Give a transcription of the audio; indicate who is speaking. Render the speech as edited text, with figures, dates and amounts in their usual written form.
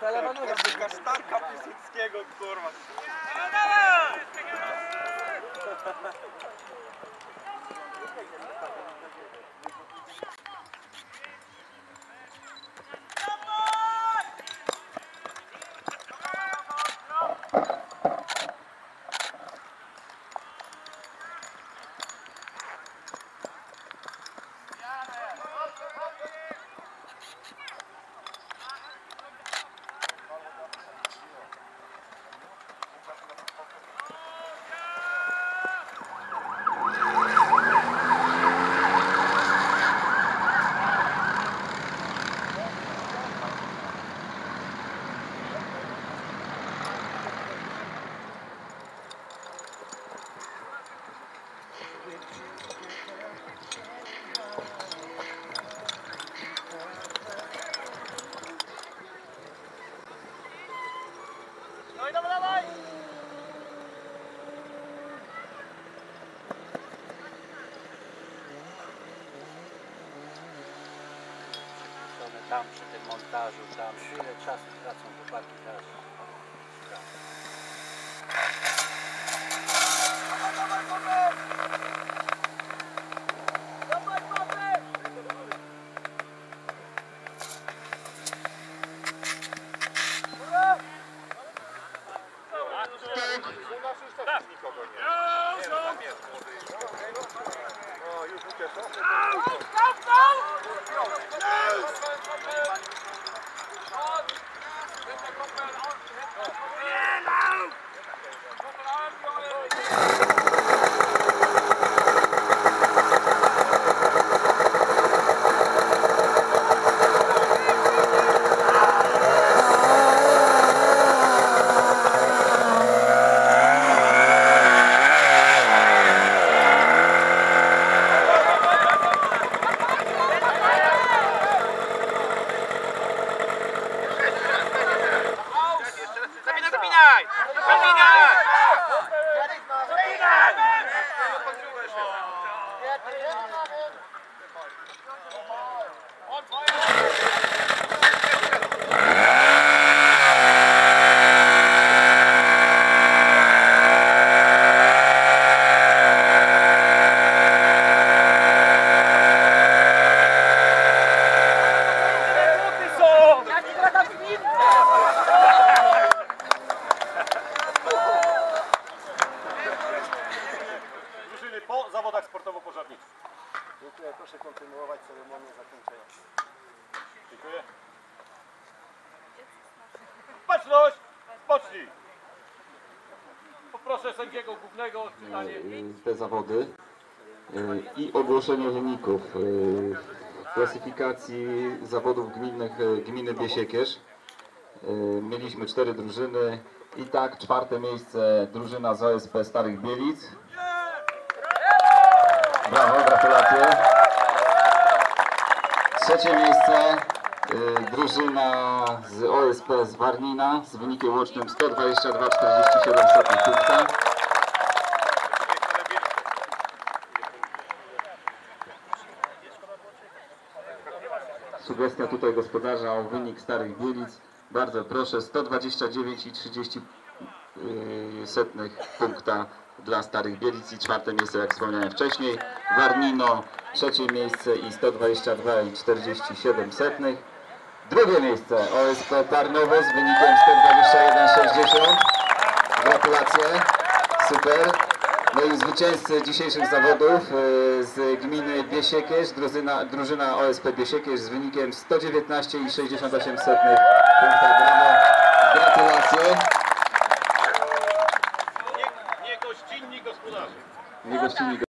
Speaker 1: Kasztanka Piłsudskiego, kurwa.
Speaker 2: Tam przy tym montażu, tam ile czasu tracą chłopaki teraz.
Speaker 1: Po zawodach sportowo-pożarniczych.
Speaker 3: Dziękuję, proszę kontynuować ceremonię zakończenia.
Speaker 1: Dziękuję. Baczność! Spocznij! Poproszę sędziego głównego o czytanie.
Speaker 4: Te zawody i ogłoszenie wyników klasyfikacji zawodów gminnych gminy Biesiekierz. Mieliśmy 4 drużyny i tak 4. miejsce drużyna z OSP Starych Bielic. Brawo, gratulacje. 3. miejsce drużyna z OSP z Warnina z wynikiem łącznym 122,47 punkta. Sugestia tutaj gospodarza o wynik Starych Bielic. Bardzo proszę, 129,30 punkta dla Starych Bielic i 4. miejsce, jak wspomniałem wcześniej, Warnino 3. miejsce i 122,47. 2. miejsce OSP Tarnowo z wynikiem 121,60. Gratulacje, super. No i zwycięzcy dzisiejszych zawodów z gminy Biesiekierz, drużyna OSP Biesiekierz z wynikiem 119,68 punkta. Brawo.